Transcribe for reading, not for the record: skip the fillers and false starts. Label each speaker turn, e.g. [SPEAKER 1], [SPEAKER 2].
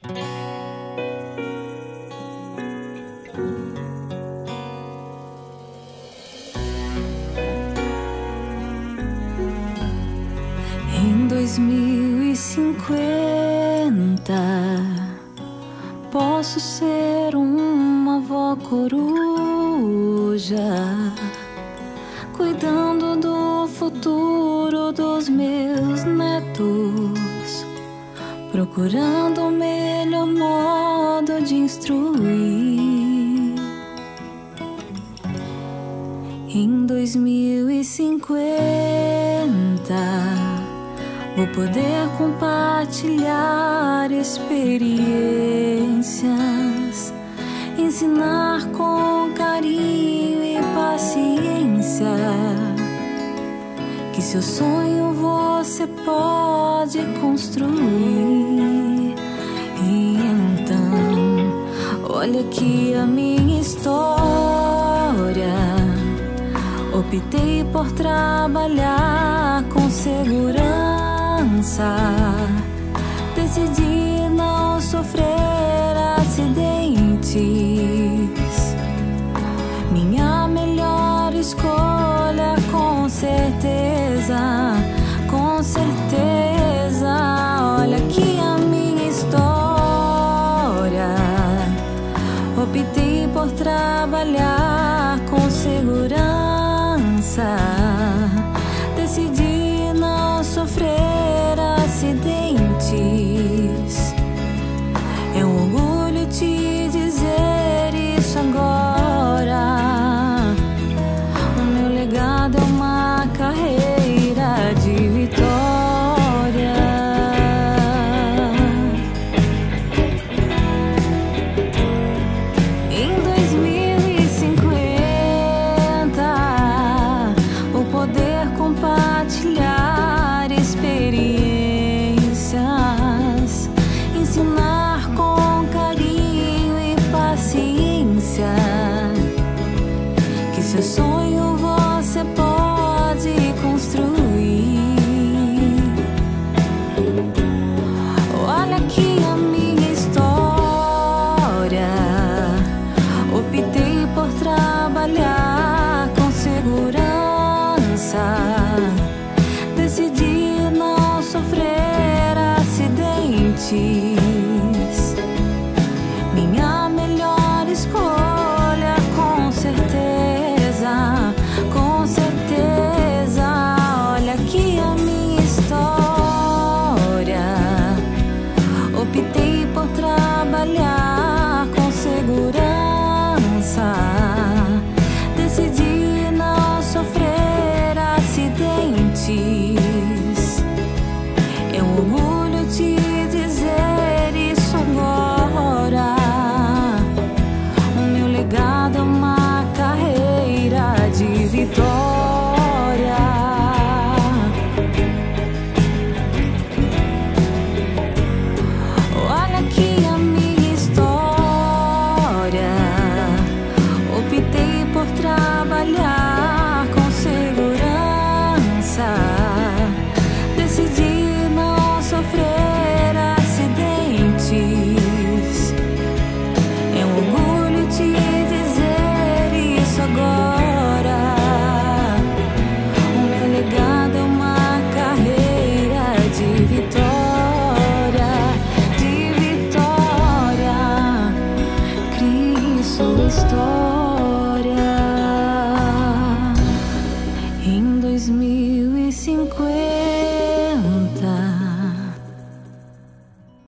[SPEAKER 1] Em 2050 posso ser uma avó coruja, cuidando do futuro dos meus netos, procurando o melhor modo de instruir. Em 2050 vou poder compartilhar experiências, ensinar com carinho e paciência que seu sonho você pode construir. E então, olha aqui a minha história. Optei por trabalhar com segurança, decidi não sofrer acidentes. Minha melhor escolha, com certeza, com certeza. Olha aqui a minha história. Optei por trabalhar com segurança, decidi não sofrer acidentes. É um orgulho te dizer isso agora. O meu legado é uma carreira de vitória. Em 2050 vou poder compartilhar experiências, ensinar com carinho e paciência que seu sonho você pode construir. Olha aqui a minha história. Optei por trabalhar com segurança, decidi não sofrer acidentes.